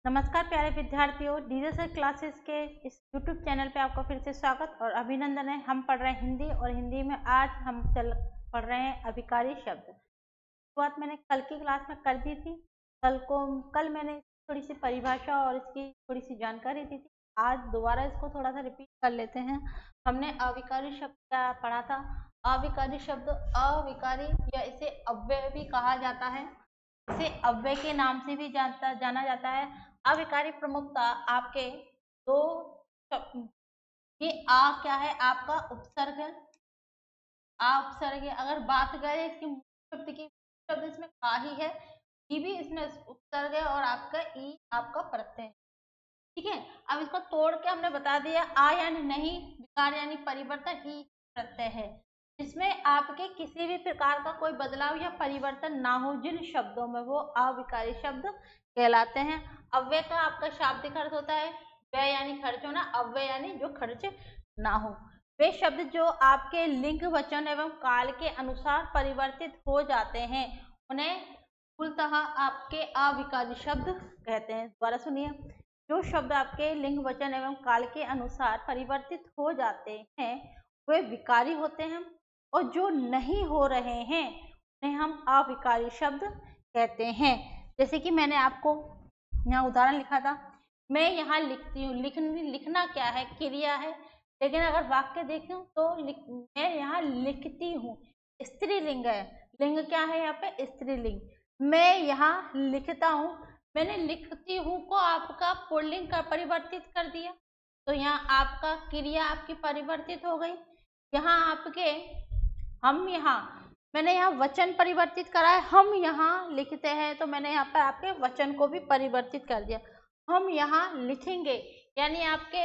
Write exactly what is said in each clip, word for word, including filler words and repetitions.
नमस्कार प्यारे विद्यार्थियों, डीजे सर क्लासेस के इस यूट्यूब चैनल पे आपका फिर से स्वागत और अभिनंदन है। हम पढ़ रहे हैं हिंदी और हिंदी में आज हम चल पढ़ रहे हैं अभिकारी शब्द। शुरुआत मैंने कल की क्लास में कर दी थी। कल को कल मैंने थोड़ी सी परिभाषा और इसकी थोड़ी सी जानकारी दी थी। आज दोबारा इसको थोड़ा सा रिपीट कर लेते हैं। हमने अविकारी शब्द क्या पढ़ा था। अविकारी शब्द अविकारी या इसे अव्यय भी कहा जाता है, इसे अव्यय के नाम से भी जानता जाना जाता है। अविकारी प्रमुखता आपके दो शब्द, ये आ क्या है आपका उपसर्ग है, आ उपसर्ग है। अगर बात करें इसकी शब्द की, शब्द इसमें का ही है, ई भी इसमें उपसर्ग है और आपका ई आपका प्रत्यय है। ठीक है, अब इसको तोड़ के हमने बता दिया। आ यानी नहीं, विकार यानी परिवर्तन, ई प्रत्यय है जिसमें आपके किसी भी प्रकार का कोई बदलाव या परिवर्तन ना हो, जिन शब्दों में वो अविकारी शब्द कहलाते हैं। अव्यय का आपका शाब्दिक अर्थ होता है व्यय यानी खर्च होना, अव्यय यानी जो खर्च ना हो। वे शब्द जो आपके लिंग वचन एवं काल के अनुसार परिवर्तित हो जाते हैं उन्हें मूलतः आपके अविकारी शब्द कहते हैं। दोबारा सुनिए, जो शब्द आपके लिंग वचन एवं काल के अनुसार परिवर्तित हो जाते हैं वे विकारी होते हैं और जो नहीं हो रहे हैं उन्हें हम अविकारी शब्द कहते हैं। जैसे कि मैंने आपको यहाँ उदाहरण लिखा था, मैं यहाँ लिखती हूँ। लिख लिखना क्या है, क्रिया है, लेकिन अगर वाक्य देखूं तो लिख, मैं यहाँ लिखती हूँ, स्त्रीलिंग है। लिंग क्या है यहाँ पे, स्त्रीलिंग। मैं यहाँ लिखता हूँ, मैंने लिखती हूँ को आपका पुल्लिंग का परिवर्तित कर दिया, तो यहाँ आपका क्रिया आपकी परिवर्तित हो गई। यहाँ आपके हम यहाँ मैंने यहाँ वचन परिवर्तित करा है, हम यहाँ लिखते हैं तो मैंने यहाँ पर आपके वचन को भी परिवर्तित कर दिया। हम यहाँ लिखेंगे यानी आपके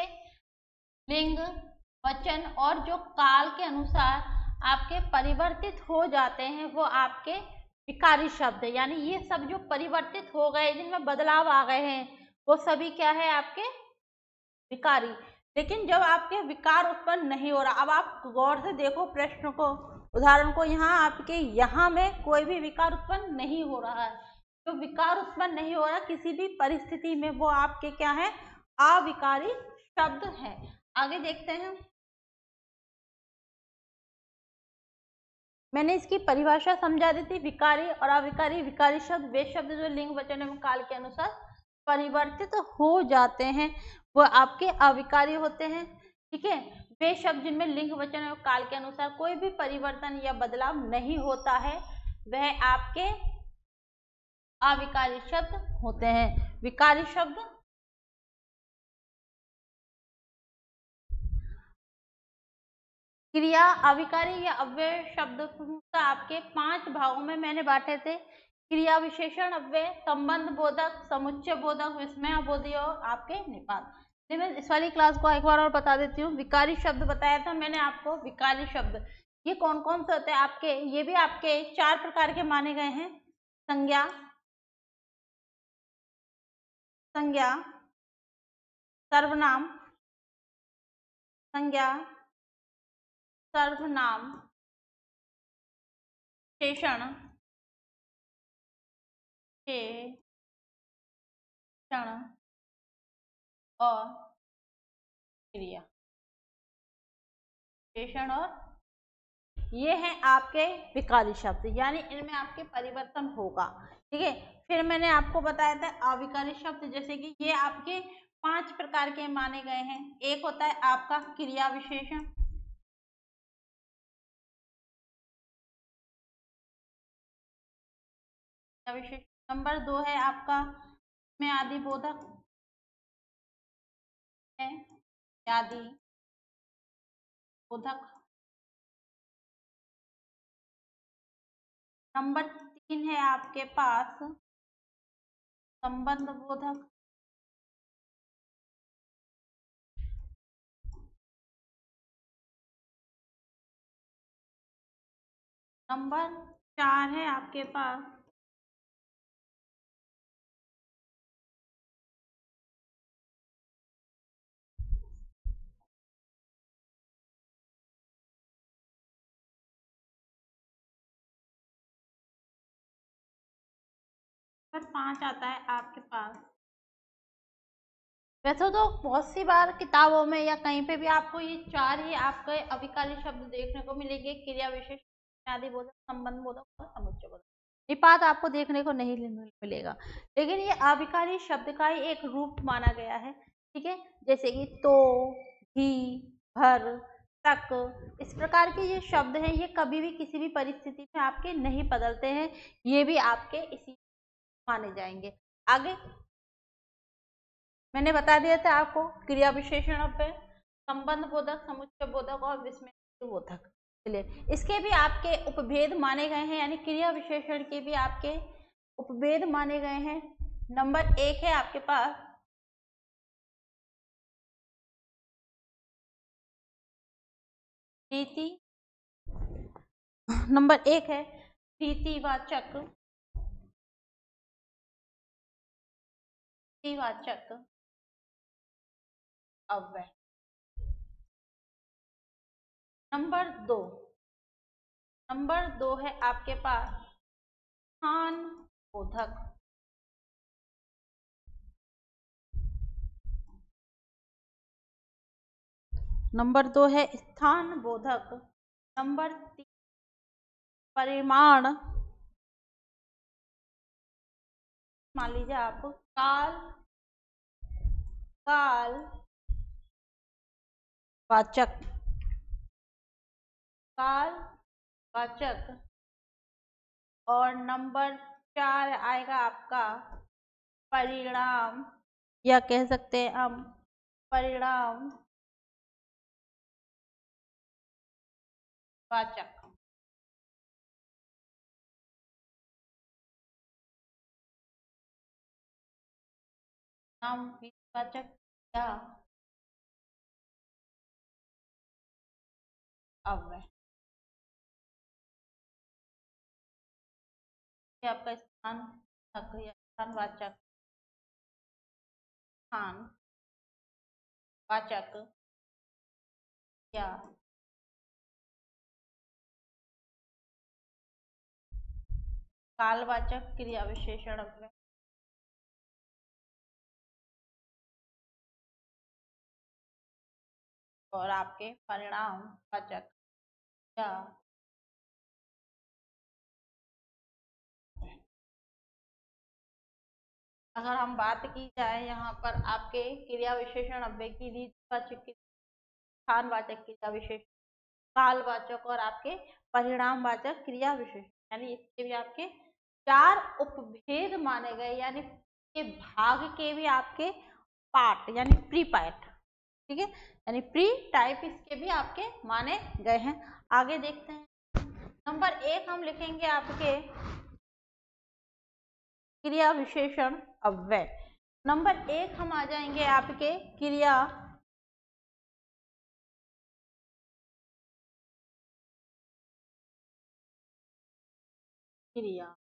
लिंग वचन और जो काल के अनुसार आपके परिवर्तित हो जाते हैं वो आपके विकारी शब्द है। यानी ये सब जो परिवर्तित हो गए, जिनमें बदलाव आ गए हैं, वो सभी क्या है आपके विकारी। लेकिन जब आपके विकार उत्पन्न नहीं हो रहा, अब आप गौर से देखो प्रश्न को, उदाहरण को, यहाँ आपके यहाँ में कोई भी विकार उत्पन्न नहीं हो रहा है। जो विकार उत्पन्न नहीं हो रहा किसी भी परिस्थिति में, वो आपके क्या है, अविकारी शब्द है। आगे देखते हैं, मैंने इसकी परिभाषा समझा दी थी। विकारी और अविकारी, विकारी शब्द वे शब्द जो लिंग वचन एवं काल के अनुसार परिवर्तित हो जाते हैं वो आपके अविकारी होते हैं। ठीक है, वे शब्द जिनमें लिंग वचन एवं काल के अनुसार कोई भी परिवर्तन या बदलाव नहीं होता है वह आपके अविकारी शब्द होते हैं। विकारी शब्द क्रिया, अविकारी या अव्यय शब्द आपके पांच भागों में मैंने बांटे थे। क्रिया विशेषण अव्यय, संबंध बोधक, समुच्चय बोधक, विस्मय बोधक और आपके निपात। मैं इस वाली क्लास को एक बार और बता देती हूँ। विकारी शब्द बताया था मैंने आपको। विकारी शब्द ये कौन कौन से होते हैं आपके, ये भी आपके चार प्रकार के माने गए हैं। संज्ञा, संज्ञा, सर्वनाम, संज्ञा, सर्वनाम, शेषण, शेषण और क्रिया। शेषण और ये हैं आपके विकारी शब्द, यानी इनमें आपके परिवर्तन होगा। ठीक है, फिर मैंने आपको बताया था अविकारी शब्द, जैसे कि ये आपके पांच प्रकार के माने गए हैं। एक होता है आपका क्रिया विशेषण, विशेषण। नंबर दो है आपका में आदि बोधक है, आदि बोधक। नंबर तीन है आपके पास संबंध बोधक। नंबर चार है आपके पास नंबर पांच आता है आपके पास वैसे तो बहुत सी बार किताबों में या कहीं पे भी आपको ये चार ही आपके अभिकारी शब्द देखने को मिलेंगे, क्रिया विशेषण, आदि बोधक, संबंध बोधक और समुच्चय बोधक। निपात आपको देखने को नहीं मिलेगा, लेकिन ये अभिकारी शब्द का ही एक रूप माना गया है। ठीक है, जैसे कि तो, भी, भर, तक, इस प्रकार के ये शब्द हैं, ये कभी भी किसी भी परिस्थिति में आपके नहीं बदलते हैं, ये भी आपके इसी माने जाएंगे। आगे मैंने बता दिया था आपको क्रिया विशेषण अव्यय, संबंध बोधक, समुच्चय बोधक और विस्मय बोधक। चलिए, इसके भी आपके उपभेद माने गए हैं, यानी क्रिया विशेषण के भी आपके उपभेद माने गए हैं। नंबर एक है आपके पास प्रीति, नंबर एक है प्रीतिवाचक, प्रीतिवाचक अव्यय। नंबर दो, नंबर दो है आपके पास स्थान बोधक, नंबर दो है स्थान बोधक। नंबर तीन परिमाण, मान लीजिए आप काल, काल वाचक, काल वाचक। और नंबर चार आएगा आपका परिणाम, या कह सकते हैं हम परिणाम वाचक। नाम वाचक या अव्यय, ये आपका स्थान या स्थान वाचक, स्थान वाचक या कालवाचक क्रिया विशेषण अव्यय। और आपके परिणाम वाचक या अगर हम बात की जाए यहाँ पर आपके क्रिया विशेषण अव्यय की, रीतिवाचक, स्थानवाचक क्रिया विशेषण, कालवाचक और आपके परिणामवाचक क्रिया विशेषण, यानी इसके भी आपके चार उपभेद माने गए, यानी के भाग के भी आपके पार्ट, यानी प्री पार्ट। ठीक है, यानी प्री टाइप इसके भी आपके माने गए हैं। आगे देखते हैं, नंबर एक हम लिखेंगे आपके क्रिया विशेषण अव्यय। नंबर एक हम आ जाएंगे आपके क्रिया क्रिया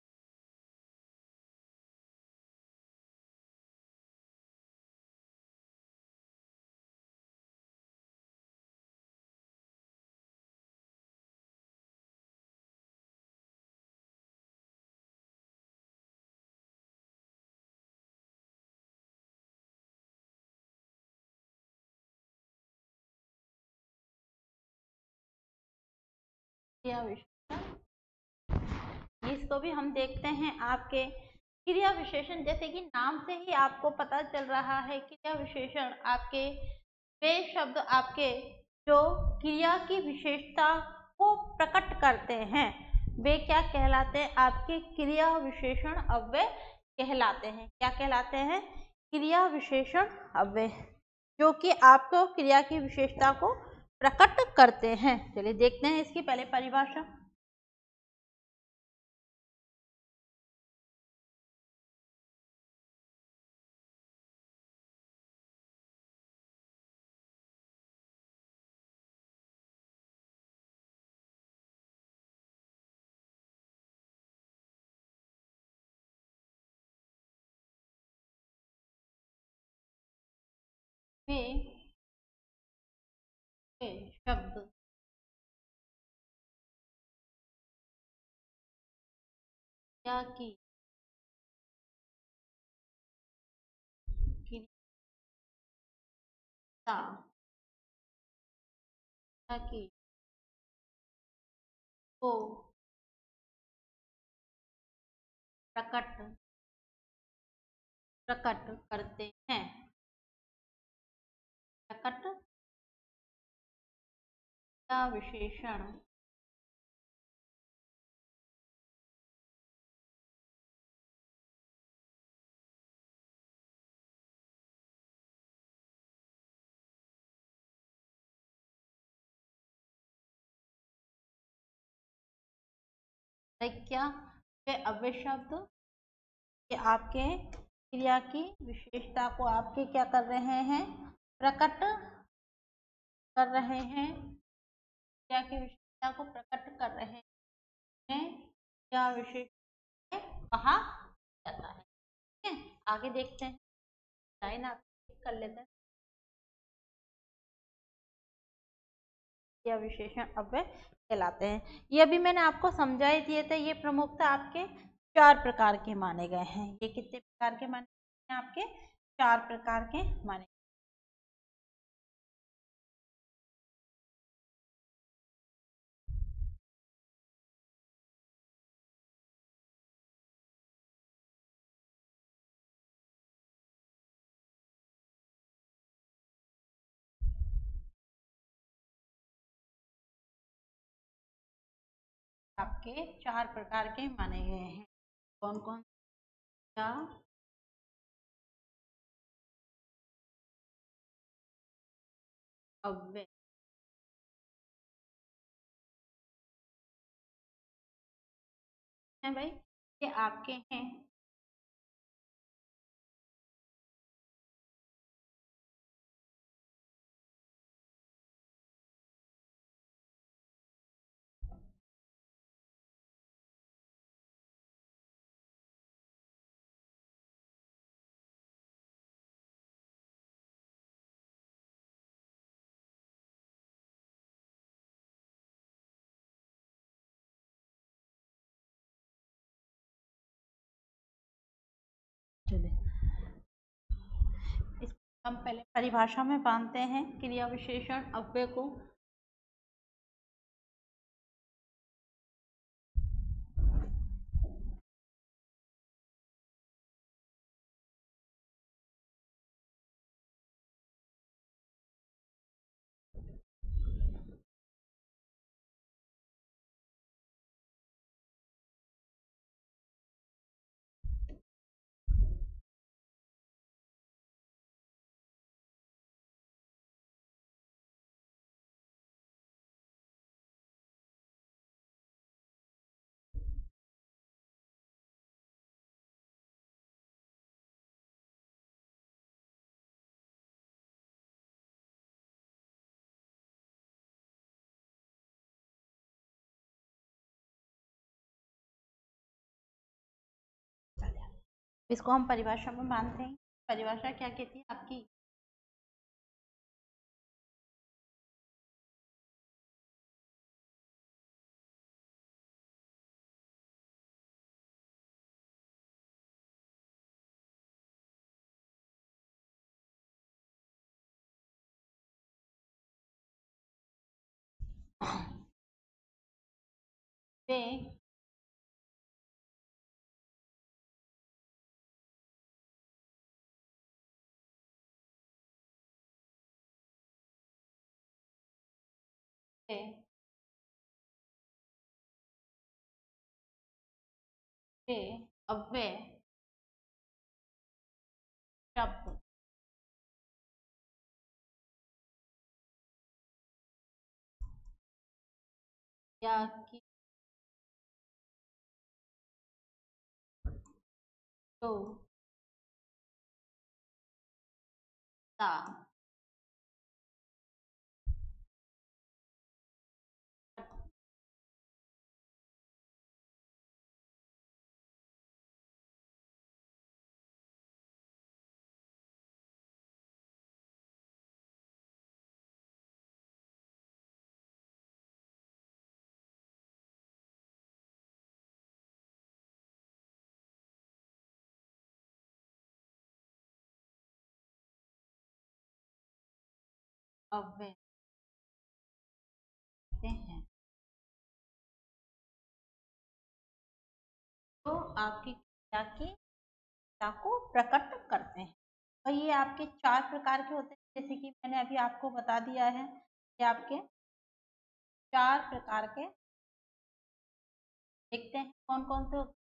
क्रिया विशेषण, इसको भी हम देखते हैं आपके क्रिया विशेषण, जैसे कि नाम से ही आपको पता चल रहा है, क्रिया विशेषण आपके वे शब्द आपके जो क्रिया की विशेषता को प्रकट करते हैं, वे क्या कहलाते हैं? आपके क्रिया विशेषण अव्यय कहलाते हैं। क्या कहलाते हैं? क्रिया विशेषण अव्यय, जो कि आपको क्रिया की विशेषता को प्रकट करते हैं। चलिए देखते हैं इसकी पहले परिभाषा। में शब्द या की की को प्रकट प्रकट करते हैं। प्रकट या विशेषण क्या वे अव्यय शब्द कि आपके क्रिया की विशेषता को आपके क्या कर रहे हैं, प्रकट कर रहे हैं, क्रिया की विशेषता को प्रकट कर रहे हैं या विशेषता कहा जाता है। ठीक है, आगे देखते हैं, लाइन आप कर लेते हैं। या विशेषण अव्यय कहलाते हैं। ये भी मैंने आपको समझा ही दिए थे। ये प्रमुखता आपके चार प्रकार के माने गए हैं। ये कितने प्रकार के माने गए हैं? आपके चार प्रकार के माने। आपके चार प्रकार के माने गए हैं। कौन कौन सा? अव्यय है भाई, ये आपके हैं इस हम पहले परिभाषा में बांधते हैं क्रिया विशेषण अव्यय को। इसको हम परिभाषा में बांधते हैं। परिभाषा क्या कहती है आपकी? वे वे वे अव्यय शब्द या की तो ता अव्यय हैं तो आपकी क्रिया की क्रिया को प्रकट करते हैं। और ये आपके चार प्रकार के होते हैं, जैसे कि मैंने अभी आपको बता दिया है कि आपके चार प्रकार के। देखते हैं कौन कौन से होते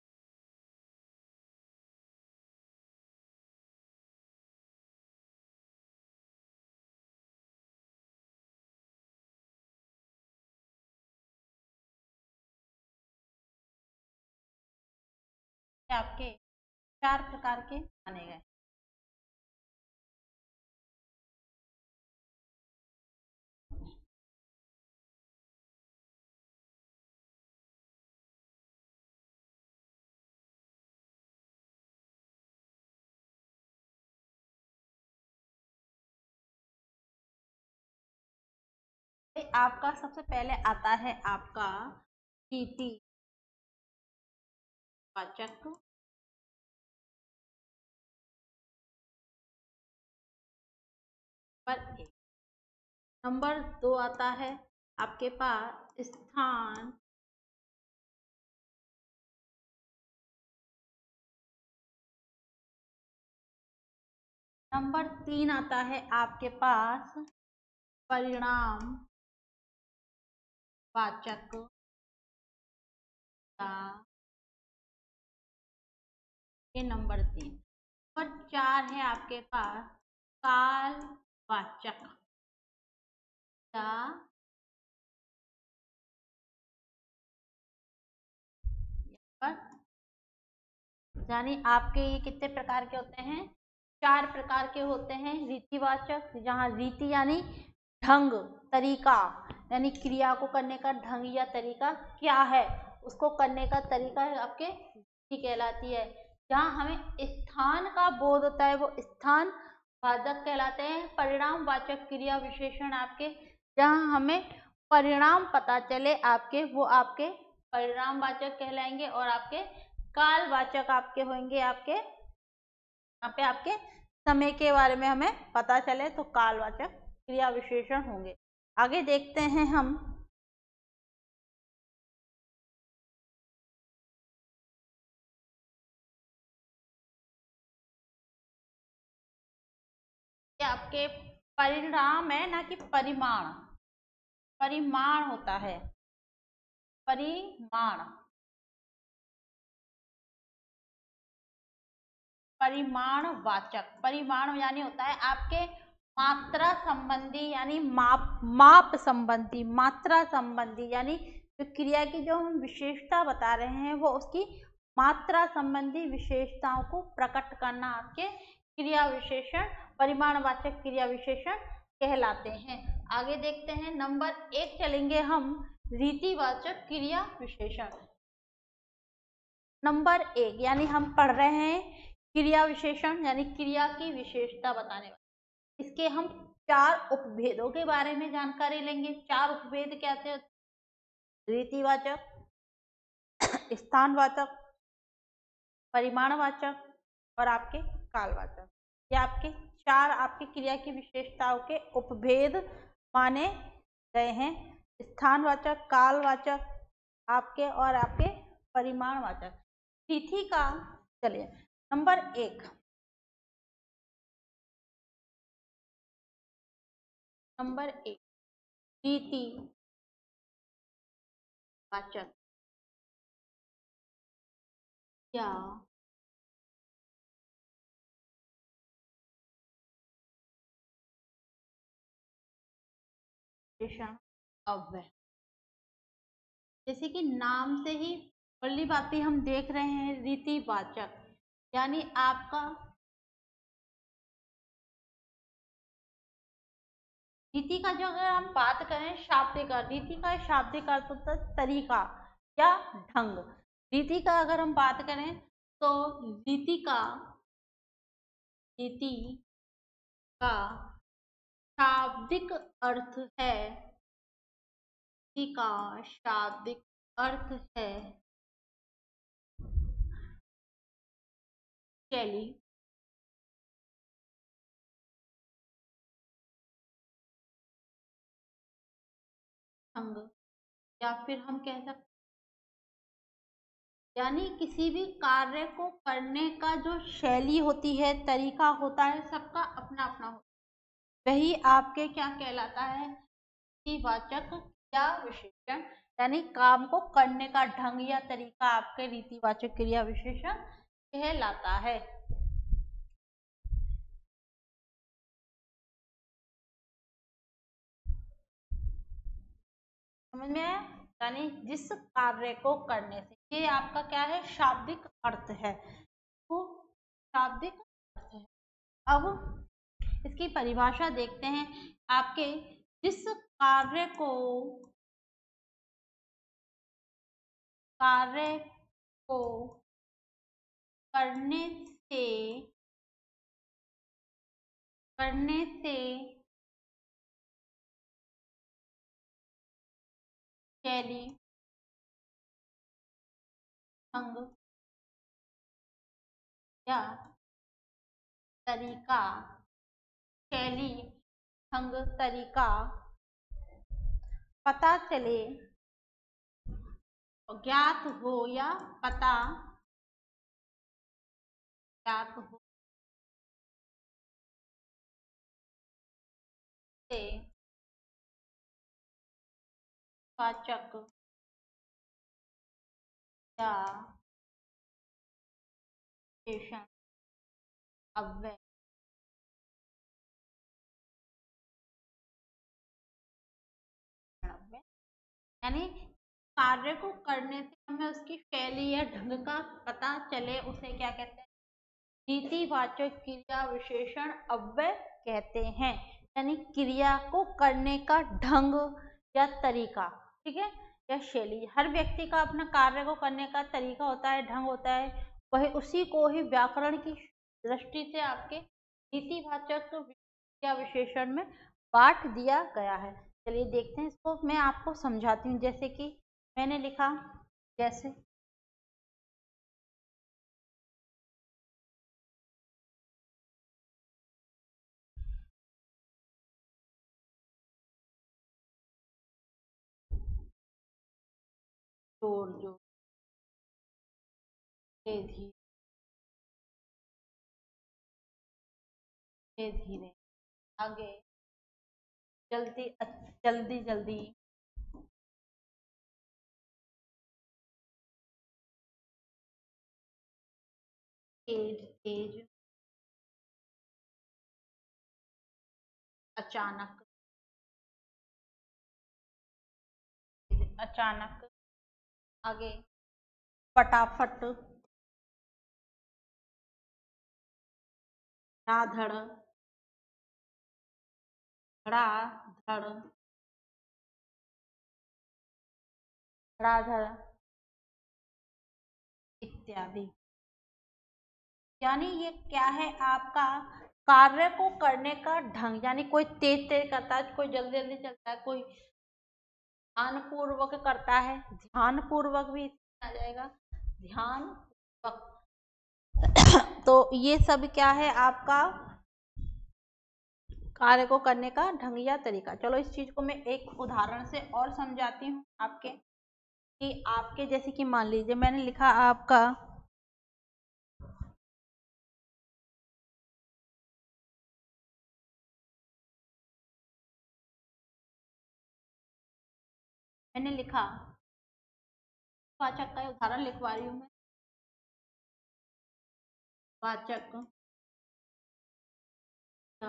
हैं। आपके चार प्रकार के माने गए। आपका सबसे पहले आता है आपका रीति वाचक। पर एक नंबर दो आता है आपके पास स्थान नंबर तीन आता है आपके पास परिणाम वाचक का। ये नंबर तीन। नंबर चार है आपके पास काल वाचक का। यानी आपके ये कितने प्रकार के होते हैं? चार प्रकार के होते हैं। रीतिवाचक, जहाँ रीति यानी ढंग, तरीका, यानी क्रिया को करने का ढंग या तरीका क्या है, उसको करने का तरीका है आपके रीति कहलाती है। जहाँ हमें स्थान का बोध होता है वो स्थान वाचक कहलाते हैं। परिणाम वाचक क्रिया विशेषण आपके जहाँ हमें परिणाम पता चले आपके, वो आपके परिणाम वाचक कहलाएंगे। और आपके काल वाचक आपके होंगे आपके यहाँ पे आपके समय के बारे में हमें पता चले तो कालवाचक क्रिया विशेषण होंगे। आगे देखते हैं हम कि आपके परिणाम है ना कि परिमाण। परिमाण होता है परिमाण परिमाण वाचक। परिमाण यानी होता है आपके मात्रा संबंधी, यानी माप माप संबंधी, मात्रा संबंधी, यानी जो क्रिया की जो हम विशेषता बता रहे हैं वो उसकी मात्रा संबंधी विशेषताओं को प्रकट करना आपके क्रिया विशेषण परिमाणवाचक क्रिया विशेषण कहलाते हैं। आगे देखते हैं नंबर एक चलेंगे हम रीतिवाचक क्रिया विशेषण। नंबर एक यानी हम पढ़ रहे हैं क्रिया विशेषण यानी क्रिया की विशेषता बताने वाले। इसके हम चार उपभेदों के बारे में जानकारी लेंगे। चार उपभेद क्या थे? रीतिवाचक, स्थानवाचक, परिमाणवाचक और आपके कालवाचक। ये आपके चार आपकी क्रिया की विशेषताओं के उपभेद माने गए हैं। स्थानवाचक, कालवाचक आपके और आपके परिमाणवाचक। तिथि का चलिए नंबर एक नंबर एक रीति वाचक या विशेषण अव्यय। जैसे कि नाम से ही पहली बात हम देख रहे हैं रीतिवाचक यानी आपका रीति का जो अगर हम बात करें शाब्दिक अर्थ, रीति का शाब्दिक अर्थ होता है तरीका या ढंग। रीति का अगर हम बात करें तो रीति का रीति का शाब्दिक अर्थ है रीति का शाब्दिक अर्थ है शैली, ढंग, या फिर हम कह सकते यानी किसी भी कार्य को करने का जो शैली होती है, तरीका होता है, सबका अपना अपना होता है। वही आपके क्या कहलाता है, रीतिवाचक या विशेषण, यानी काम को करने का ढंग या तरीका आपके रीतिवाचक क्रिया विशेषण कहलाता है। समझ में आया? यानी जिस कार्य को करने से, ये आपका क्या है, शाब्दिक अर्थ है, तो शाब्दिक अर्थ है। अब इसकी परिभाषा देखते हैं। आपके जिस कार्य को कार्य को करने से करने से शैली, ढंग या तरीका, शैली, ढंग, तरीका पता चले, ज्ञात हो या पता ज्ञात हो से वाचक या विशेषण अव्यय यानी कार्य को करने से हमें उसकी शैली या ढंग का पता चले, उसे क्या कहते हैं, रीतिवाचक क्रिया विशेषण अव्यय कहते हैं। यानी क्रिया को करने का ढंग या तरीका, ठीक है, या शैली। हर व्यक्ति का अपना कार्य को करने का तरीका होता है, ढंग होता है, वही उसी को ही व्याकरण की दृष्टि से आपके रीतिवाचक या विशेषण में बांट दिया गया है। चलिए देखते हैं इसको, मैं आपको समझाती हूँ। जैसे कि मैंने लिखा, जैसे जोर जोर धीरे धीरे धीरे, आगे जल्दी जल्दी जल्दी, तेज तेज, अचानक अचानक, आगे फटाफट, धड़ाधड़, धड़ाधड़, धड़ाधड़ इत्यादि। यानी ये क्या है, आपका कार्य को करने का ढंग, यानी कोई तेज तेज करता है, कोई जल्दी जल्दी चलता है, कोई ध्यान पूर्वक करता है, ध्यान पूर्वक भी आ जाएगा, ध्यान पूर्वक। तो ये सब क्या है, आपका कार्य को करने का ढंग या तरीका। चलो इस चीज को मैं एक उदाहरण से और समझाती हूँ आपके, कि आपके जैसे कि मान लीजिए मैंने लिखा आपका मैंने लिखा वाचक का उदाहरण लिखवा रही हूँ मैं, वाचक का।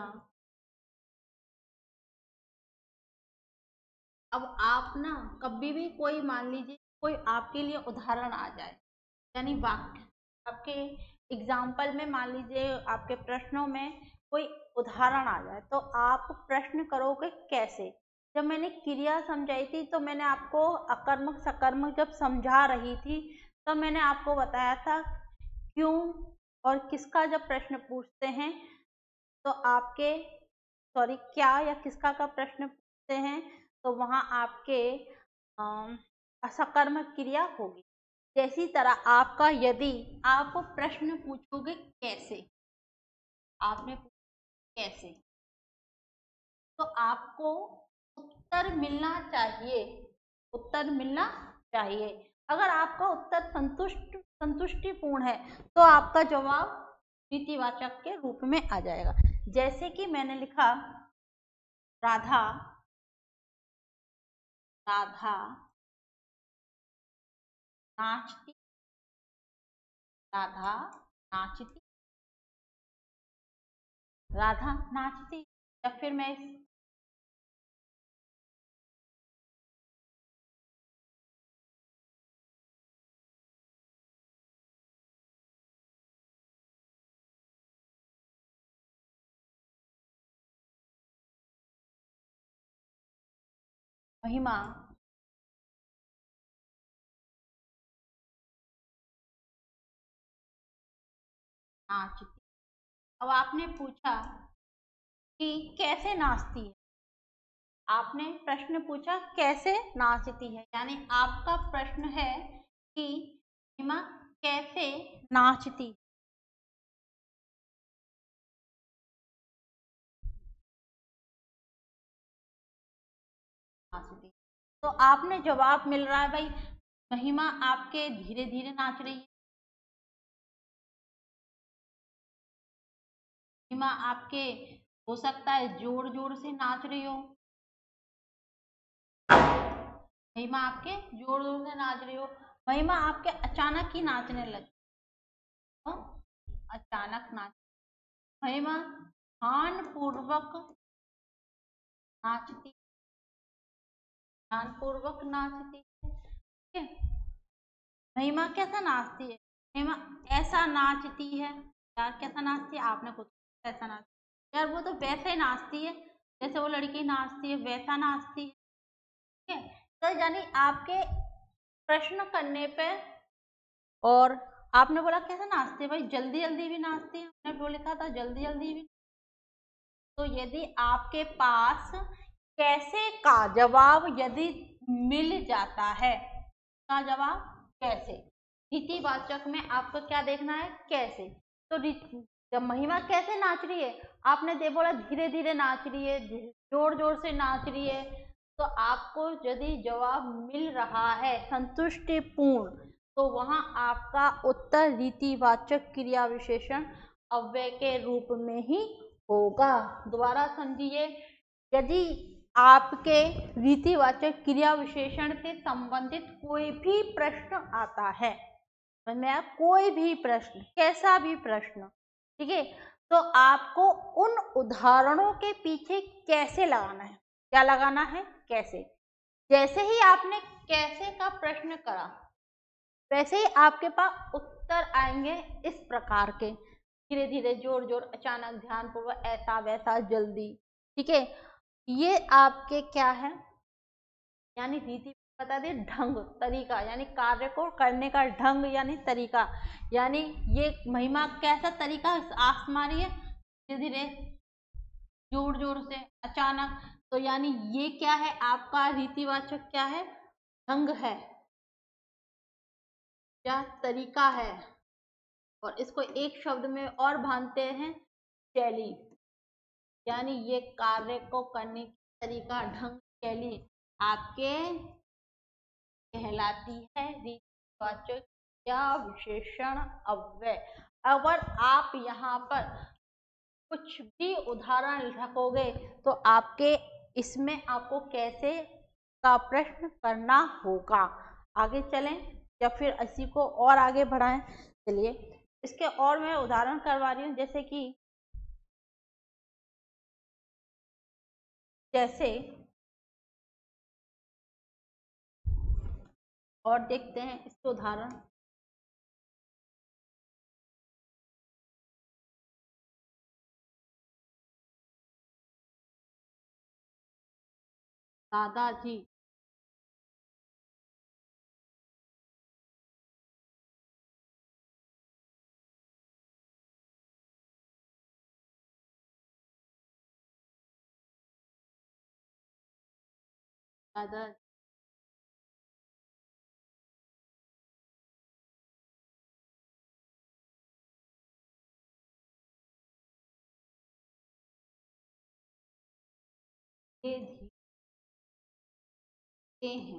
अब आप ना कभी भी कोई मान लीजिए कोई आपके लिए उदाहरण आ जाए, यानी वाक्य आपके एग्जाम्पल में, मान लीजिए आपके प्रश्नों में कोई उदाहरण आ जाए, तो आप प्रश्न करोगे कैसे। जब मैंने क्रिया समझाई थी तो मैंने आपको अकर्मक सकर्मक जब समझा रही थी, तो मैंने आपको बताया था क्यों और किसका जब प्रश्न पूछते हैं तो आपके सॉरी क्या या किसका का प्रश्न पूछते हैं तो वहां आपके असकर्मक क्रिया होगी। जैसी तरह आपका यदि आप प्रश्न पूछोगे कैसे, आपने कैसे, तो आपको उत्तर मिलना चाहिए, उत्तर मिलना चाहिए। अगर आपका उत्तर संतुष्ट संतुष्टिपूर्ण है तो आपका जवाब रीतिवाचक के रूप में आ जाएगा। जैसे कि मैंने लिखा राधा राधा नाचती, राधा नाचती, राधा नाचती। या फिर मैं इस महिमा नाचती। अब आपने पूछा कि कैसे नाचती है, आपने प्रश्न पूछा कैसे नाचती है, यानी आपका प्रश्न है कि महिमा कैसे नाचती नाचती। तो आपने जवाब मिल रहा है भाई, महिमा आपके धीरे धीरे नाच रही है, महिमा आपके हो सकता है जोर जोर से नाच रही हो, महिमा आपके जोर जोर से नाच रही हो, महिमा आपके अचानक ही नाचने लगी, तो अचानक नाच, महिमा ध्यान पूर्वक नाचती, ध्यान पूर्वक नाचती है, ठीक है। महिमा कैसा नाचती है, महिमा ऐसा नाचती है, यार कैसा नाचती है, आपने कुछ ऐसा नाचती यार, वो तो वैसे ही नाचती है जैसे वो लड़की नाचती है, वैसा नाचती है, ठीक है। तो यानी आपके प्रश्न करने पे, और आपने बोला कैसे नाचती है, भाई जल्दी जल्दी भी नाचती है, हमने वो लिखा था जल्दी जल्दी भी। तो यदि आपके पास कैसे का जवाब यदि मिल जाता है, का जवाब कैसे, रीतिवाचक में आपको क्या देखना है, कैसे। तो जब महिमा कैसे नाच रही है, आपने दे बोला धीरे धीरे नाच रही है, जोर जोर से नाच रही है, तो आपको यदि जवाब मिल रहा है संतुष्टिपूर्ण, तो वहां आपका उत्तर रीतिवाचक क्रिया विशेषण अव्यय के रूप में ही होगा। दोबारा समझिए, यदि आपके रीतिवाचक क्रिया विशेषण से संबंधित कोई भी प्रश्न आता है, मैं कोई भी प्रश्न, कैसा भी प्रश्न, ठीक है, तो आपको उन उदाहरणों के पीछे कैसे लगाना है, क्या लगाना है, कैसे। जैसे ही आपने कैसे का प्रश्न करा, वैसे ही आपके पास उत्तर आएंगे इस प्रकार के, धीरे धीरे, जोर जोर, अचानक, ध्यानपूर्वक, ऐसा वैसा, जल्दी, ठीक है। ये आपके क्या है, यानी रीति बता दिए, ढंग, तरीका, यानी कार्य को करने का ढंग यानी तरीका, यानी ये महिमा कैसा तरीका आस मारी है, धीरे धीरे, जोर जोर से, अचानक, तो यानी ये क्या है, आपका रीतिवाचक क्या है, ढंग है या तरीका है। और इसको एक शब्द में और बांधते हैं, शैली, यानी ये कार्य को करने की तरीका, ढंग, शैली आपके कहलाती है रीतिवाचक या विशेषण अव्यय। अगर आप यहाँ पर कुछ भी उदाहरण रखोगे तो आपके इसमें आपको कैसे का प्रश्न करना होगा। आगे चलें या फिर इसी को और आगे बढ़ाएं। चलिए इसके और मैं उदाहरण करवा रही हूँ, जैसे कि जैसे और देखते हैं इसके उदाहरण। दादाजी दादा जी हैं।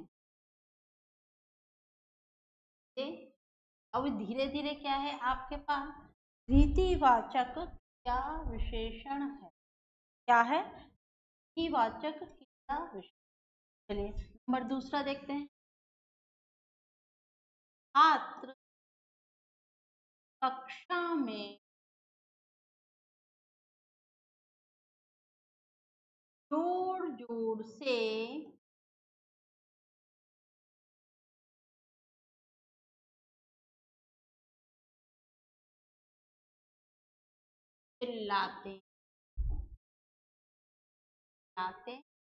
अब धीरे धीरे क्या है आपके पास रीतिवाचक क्रिया विशेषण है। क्या है? रीतिवाचक क्रिया विशेषण। चलिए नंबर दूसरा देखते हैं। छात्र कक्षा में जोर जोर से चिल्लाते चिल्लाते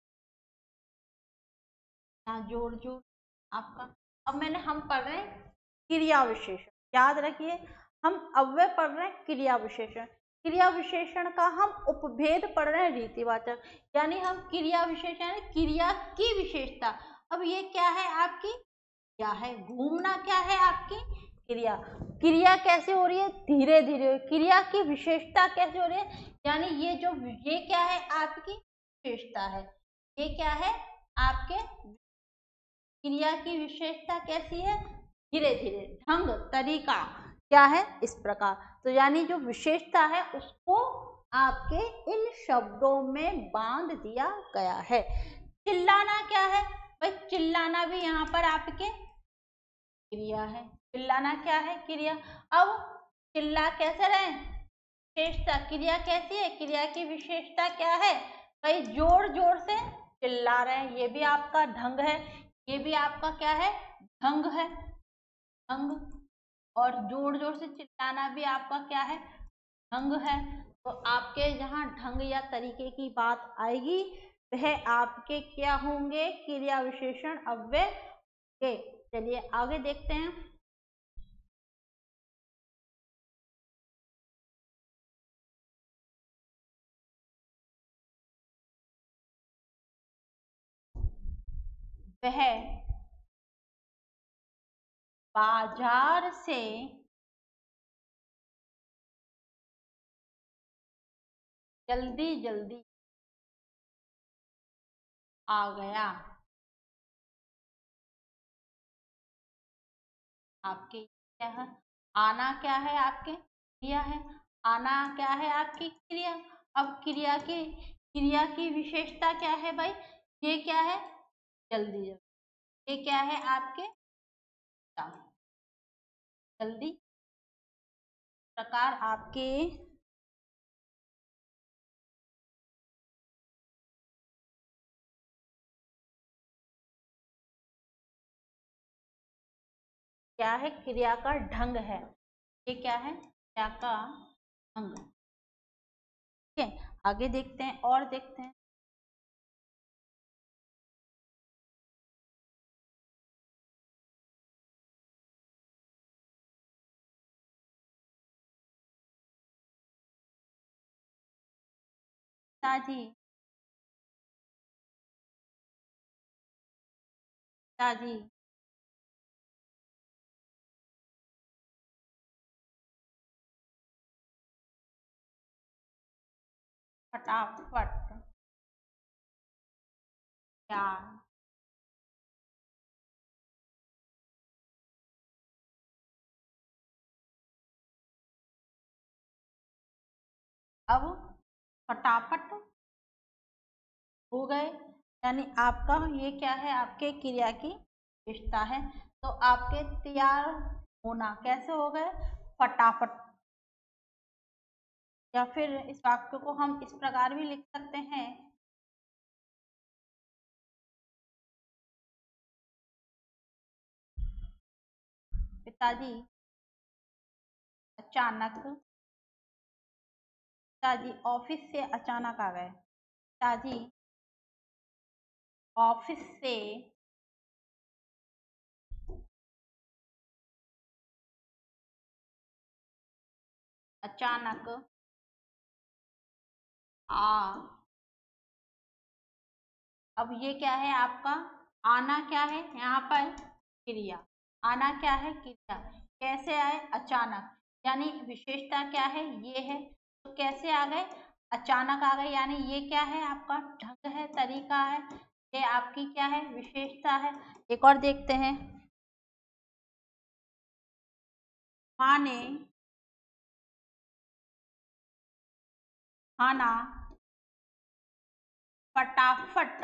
यहाँ जोर जोर आपका। अब मैंने हम पढ़ रहे हैं क्रिया विशेषण, याद रखिए हम अव्यय पढ़ रहे हैं क्रिया विशेषण। क्रिया विशेषण का हम उपभेद पढ़ रहे हैं रीतिवाचक, यानी हम क्रिया विशेषण क्रिया की विशेषता। अब ये क्या है आपकी क्या है घूमना, क्या है आपकी क्रिया। क्रिया कैसे हो रही है? धीरे धीरे। क्रिया की विशेषता कैसे हो रही है? यानी ये जो ये क्या है आपकी विशेषता है, ये क्या है आपके क्रिया की विशेषता कैसी है? धीरे धीरे। ढंग तरीका क्या है? इस प्रकार। तो यानी जो विशेषता है उसको आपके इन शब्दों में बांध दिया गया है। चिल्लाना क्या है भाई? चिल्लाना भी यहाँ पर आपके क्रिया है। चिल्लाना क्या है? क्रिया। अब चिल्ला कैसे रहे? विशेषता। क्रिया कैसी है? क्रिया की विशेषता क्या है भाई? जोर जोर से चिल्ला रहे हैं, ये भी आपका ढंग है, ये भी आपका क्या है? ढंग है, ढंग। और जोर जोर से चिल्लाना भी आपका क्या है? ढंग है। तो आपके जहाँ ढंग या तरीके की बात आएगी वह आपके क्या होंगे? क्रिया विशेषण अव्यय के। चलिए आगे देखते हैं। वह बाजार से जल्दी जल्दी आ गया। आपके क्या है? आना क्या है? आपके क्रिया है। आना क्या है? आपकी क्रिया। अब क्रिया की क्रिया की विशेषता क्या है भाई? ये क्या है? जल्दी जल्दी। ये क्या है आपके? जल्दी प्रकार आपके क्या है? क्रिया का ढंग है। ये क्या है? क्रिया का ढंग। ठीक है आगे देखते हैं और देखते हैं। पिताजी पिताजी फटाफट क्या अब फटाफट हो गए, यानी आपका ये क्या है? आपके क्रिया की विशेषता है। तो आपके तैयार होना कैसे हो गए? फटाफट। या फिर इस वाक्य को हम इस प्रकार भी लिख सकते हैं। पिताजी अचानक पिताजी ऑफिस से अचानक आ गए। पिताजी ऑफिस से अचानक आ। अब ये क्या है आपका? आना क्या है यहाँ पर? क्रिया। आना क्या है? क्रिया। कैसे आए? अचानक। यानी विशेषता क्या है? ये है। तो कैसे आ गए? अचानक आ गए। यानी ये क्या है आपका? ढंग है, तरीका है। ये आपकी क्या है, विशेषता है। एक और देखते हैं, माँ ने खाना फटाफट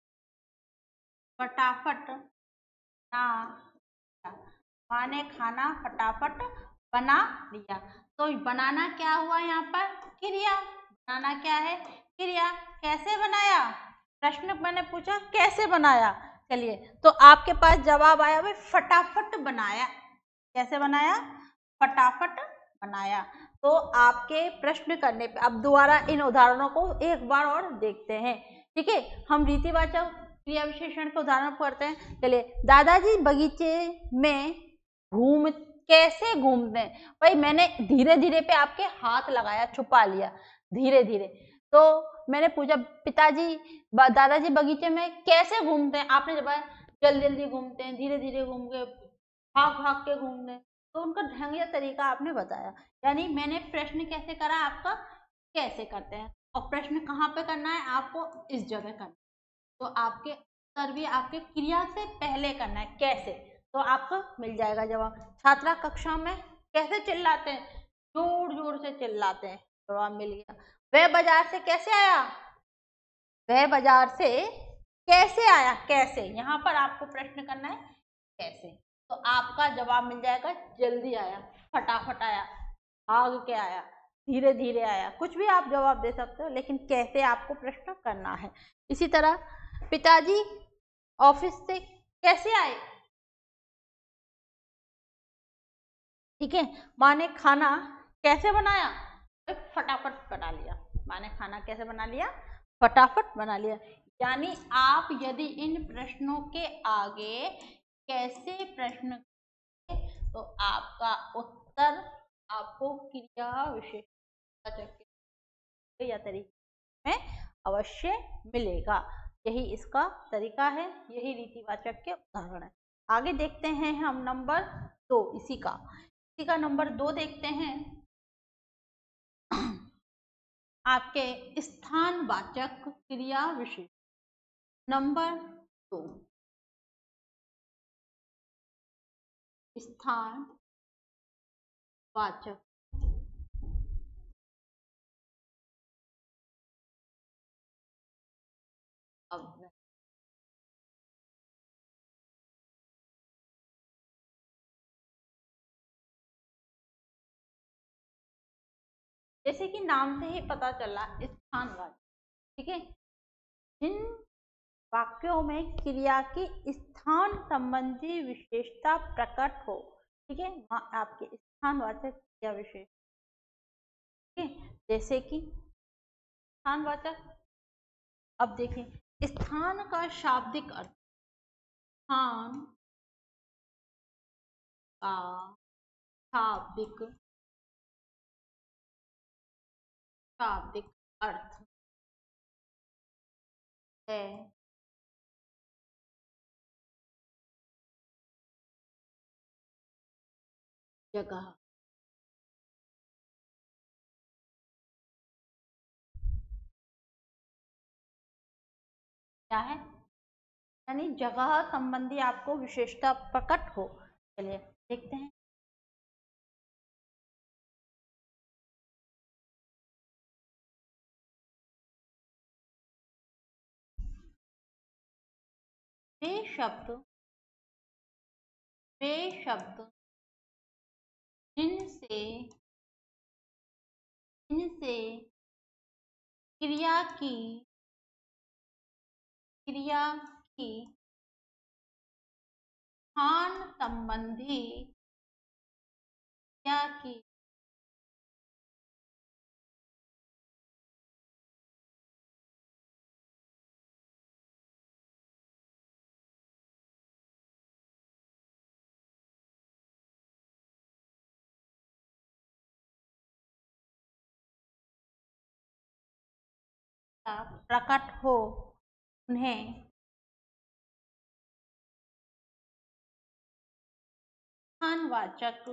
फटाफट बना लिया। माँ ने खाना फटाफट बना लिया। तो बनाना क्या हुआ यहाँ पर, क्रिया। बनाना क्या है, क्रिया। कैसे बनाया, प्रश्न मैंने पूछा कैसे बनाया। चलिए, तो आपके पास जवाब आया भाई फटाफट बनाया। कैसे बनाया, फटाफट बनाया। तो आपके प्रश्न करने पे अब दोबारा इन उदाहरणों को एक बार और देखते हैं। ठीक है, हम रीतिवाचक क्रिया विशेषण के उदाहरण पढ़ते हैं। चलिए, दादाजी बगीचे में घूम कैसे घूमते हैं। भाई मैंने धीरे धीरे पे आपके हाथ लगाया, छुपा लिया धीरे धीरे। तो मैंने पूछा पिताजी दादाजी बगीचे में कैसे घूमते हैं। आपने जब जल्दी जल्दी घूमते हैं, धीरे धीरे घूम के, भाग भाग के घूमते हैं। तो उनका ढंग या तरीका आपने बताया। यानी मैंने प्रश्न कैसे करा आपका, कैसे करते हैं, और प्रश्न कहाँ पे करना है आपको, इस जगह करना है। तो आपके उत्तर भी आपके क्रिया से पहले करना है, कैसे। तो आपको मिल जाएगा जवाब। छात्रा कक्षा में कैसे चिल्लाते हैं, जोर जोर से चिल्लाते हैं। जवाब मिल गया। वह बाजार से कैसे आया, वह बाजार से कैसे आया, कैसे। यहाँ पर आपको प्रश्न करना है कैसे। तो आपका जवाब मिल जाएगा जल्दी आया, फटाफट आया, भाग के आया, धीरे धीरे आया। कुछ भी आप जवाब दे सकते हो, लेकिन कैसे आपको प्रश्न करना है। इसी तरह पिताजी ऑफिस से कैसे आए। ठीक है, माँ ने खाना कैसे बनाया, फटाफट बना लिया। माँ ने खाना कैसे बना लिया, फटाफट बना लिया। यानी आप यदि इन प्रश्नों के आगे कैसे प्रश्न करें तो आपका उत्तर आपको क्रिया विशेषण या तरीके में अवश्य मिलेगा। यही इसका तरीका है, यही रीतिवाचक के उदाहरण है। आगे देखते हैं हम नंबर दो, इसी का इसी का नंबर दो देखते हैं। आपके स्थानवाचक क्रिया विशेषण नंबर दो, स्थान वाचक अव्यय। जैसे कि नाम से ही पता चला, स्थानवाचक। ठीक है, जिन वाक्यों में क्रिया की स्थान संबंधी विशेषता प्रकट हो। ठीक है, आपके स्थानवाचक क्रिया विशेष। ठीक है, जैसे कि स्थानवाचक। अब देखें, स्थान का शाब्दिक अर्थ, स्थान का शाब्दिक शाब्दिक अर्थ है जगह। क्या है, यानी जगह संबंधी आपको विशेषता प्रकट हो। चलिए देखते हैं। वे शब्द वे शब्द जिनसे जिनसे क्रिया की क्रिया की स्थान संबंधी क्रिया की प्रकट हो, उन्हें स्थानवाचक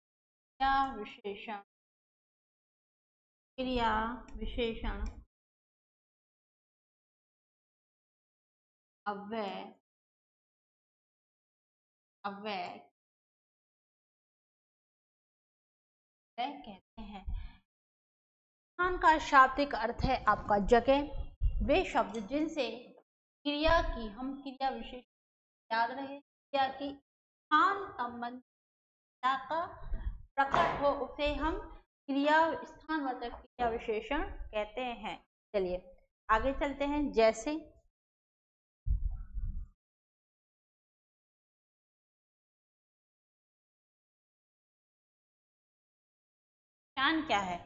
क्रिया विशेषण क्रिया विशेषण अव्यय अव्यय कहते हैं। स्थान का शाब्दिक अर्थ है आपका जगह। वे शब्द जिनसे क्रिया की हम क्रिया विशेष याद रहे, क्रिया की स्थान संबंध का प्रकट हो उसे हम क्रिया स्थानवाचक क्रिया विशेषण कहते हैं। चलिए आगे चलते हैं। जैसे पहचान क्या है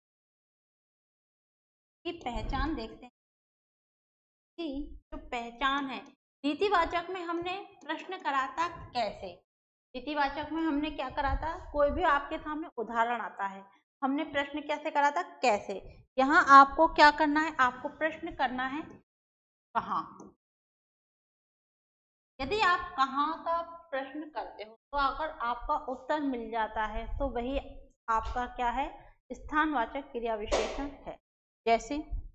कि पहचान देखते हैं कि जो पहचान है, रीतिवाचक में हमने प्रश्न करा था कैसे। रीतिवाचक में हमने क्या करा था, कोई भी आपके सामने उदाहरण आता है, हमने प्रश्न कैसे करा था, कैसे। यहाँ आपको क्या करना है, आपको प्रश्न करना है कहाँ। यदि आप कहाँ का प्रश्न करते हो तो अगर आपका उत्तर मिल जाता है तो वही आपका क्या है, स्थानवाचक क्रिया विशेषण है। जैसे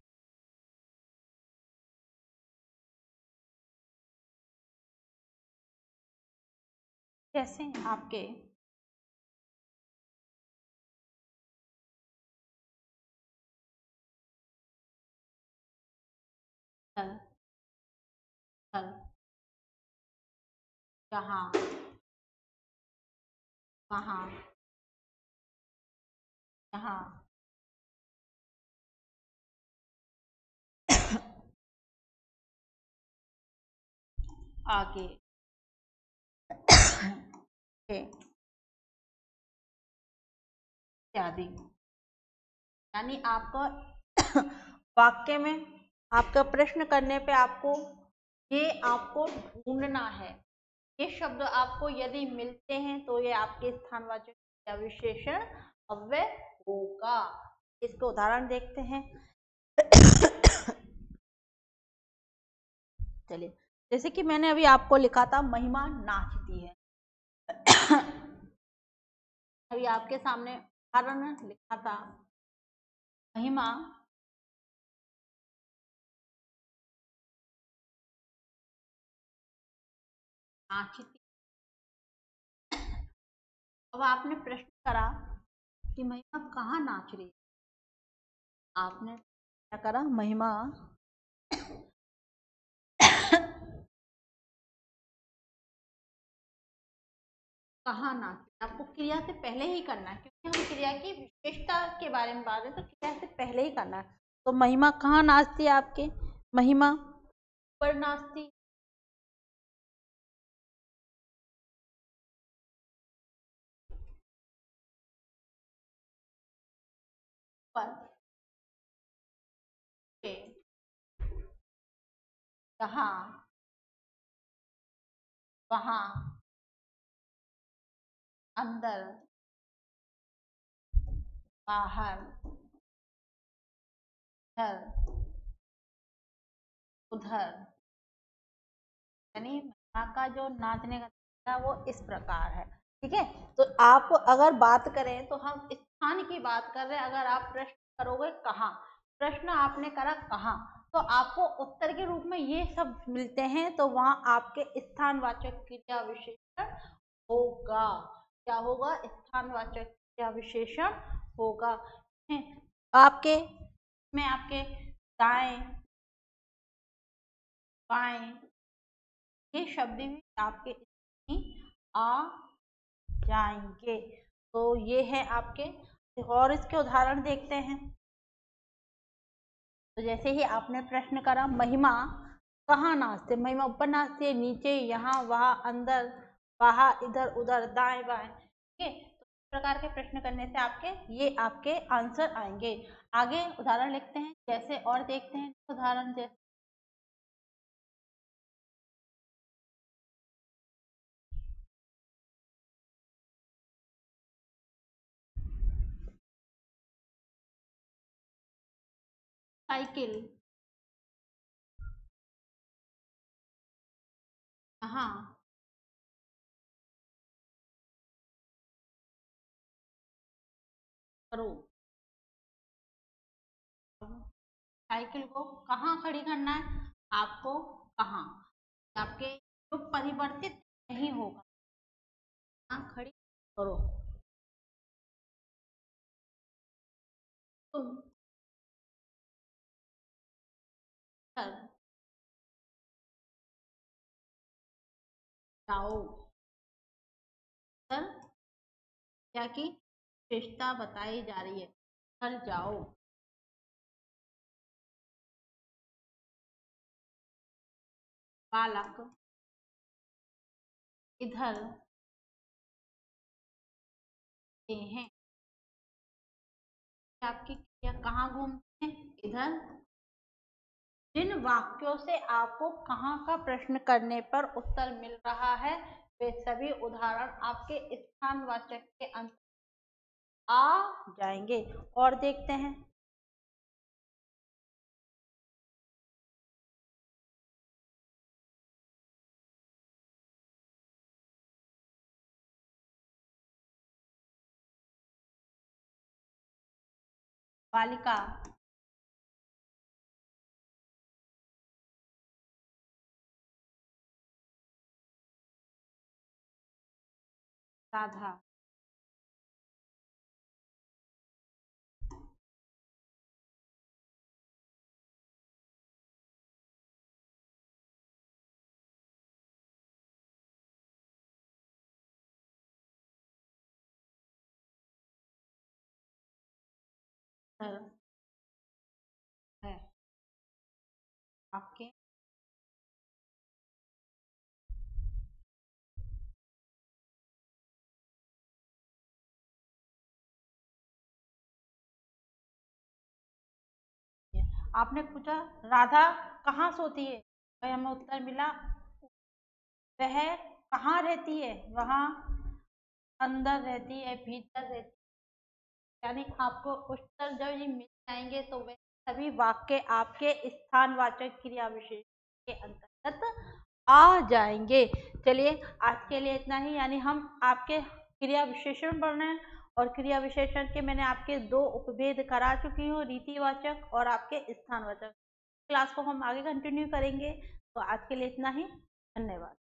जैसे आपके स्थल स्थल जहाँ वहाँ यहाँ आगे इत्यादि। यानी आपको वाक्य में आपका प्रश्न करने पे आपको ये आपको ढूंढना है। ये शब्द आपको यदि मिलते हैं तो ये आपके स्थानवाचक क्रिया विशेषण अव्यय होगा। इसको उदाहरण देखते हैं। चलिए जैसे कि मैंने अभी आपको लिखा था महिमा नाचती है। अभी आपके सामने उदाहरण लिखा था महिमा नाचती। अब आपने प्रश्न करा कि महिमा कहाँ नाच रही है। आपने क्या करा, महिमा कहाँ नाच। आपको क्रिया से पहले ही करना है क्योंकि हम क्रिया की विशेषता के बारे में बात है तो क्रिया से पहले ही करना है। तो महिमा कहाँ नाचती है आपके, महिमा पर नाचती। पर यहाँ वहाँ अंदर बाहर इधर उधर। यानी महिमा का जो नाचने का तरीका वो इस प्रकार है। ठीक है, तो आप अगर बात करें तो हम स्थान की बात कर रहे हैं। अगर आप प्रश्न करोगे कहाँ, प्रश्न आपने करा कहाँ, तो आपको उत्तर के रूप में ये सब मिलते हैं तो वहां आपके स्थानवाचक क्रिया विशेषण होगा। क्या होगा, स्थानवाचक क्रिया विशेषण होगा। आपके में आपके दाएं बाएं ये शब्द भी आपके आ जाएंगे। तो ये है आपके, और इसके उदाहरण देखते हैं। तो जैसे ही आपने प्रश्न करा महिमा कहाँ नाचते, महिमा ऊपर नाचती है, नीचे, यहाँ वहाँ, अंदर बाहर, इधर उधर, दाएं बाएं। ठीक है, तो इस प्रकार के प्रश्न करने से आपके ये आपके आंसर आएंगे। आगे उदाहरण लिखते हैं जैसे और देखते हैं उदाहरण। जैसे साइकिल हाँ करो, साइकिल को कहाँ खड़ी करना है आपको, कहाँ। आपके युग परिवर्तित नहीं होगा। आँख खड़ी करो। तुम कर जाओ। सर क्या की विशेषता बताई जा रही है, कर जाओ। बालक इधर हैं। आपकी क्रिया कहाँ घूमते हैं, इधर। जिन वाक्यों से आपको कहाँ का प्रश्न करने पर उत्तर मिल रहा है वे सभी उदाहरण आपके स्थानवाचक के अंत आ जाएंगे। और देखते हैं। बालिका राधा सर है आपके। आपने पूछा राधा कहाँ सोती है, भाई हमें उत्तर मिला वह कहाँ रहती है, वहाँ अंदर रहती है, भीतर रहती है। यानी आपको उत्तर जब ये मिल जाएंगे तो वे सभी वाक्य आपके स्थानवाचक क्रिया विशेषण के अंतर्गत आ जाएंगे। चलिए आज के लिए इतना ही। यानी हम आपके क्रिया विशेषण पढ़ रहे हैं और क्रिया विशेषण के मैंने आपके दो उपभेद करा चुकी हूँ, रीतिवाचक और आपके स्थानवाचक। क्लास को हम आगे कंटिन्यू करेंगे। तो आज के लिए इतना ही। धन्यवाद।